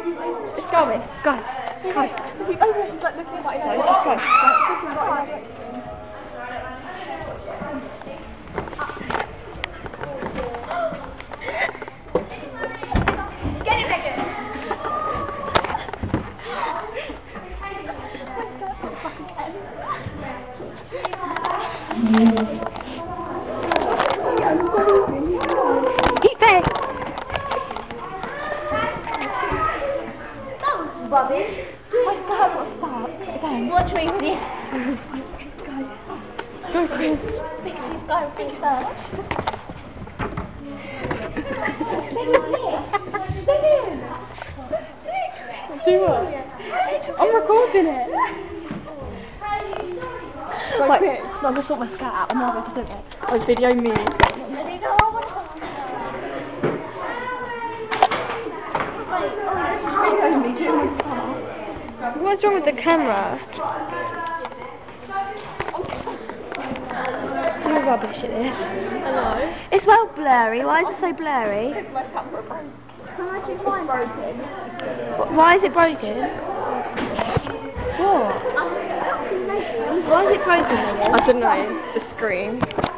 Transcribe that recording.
Let's go, miss. Go. Go. He's like looking right now. Let's go. Looking right now. Get it, Megan. Eat there. Rubbish. My dad got stuck again. Watch me, will you? Go, Chris. Because go first. Do what? I'm recording it. Right, no, I'm going to sort my skirt out. I'm not going to do it. Oh, video me. What's wrong with the camera? You're rubbish at this. Hello? It's well blurry. Why is it so blurry? My camera broke. Why is it broken? What? Why is it broken? I don't know. The screen.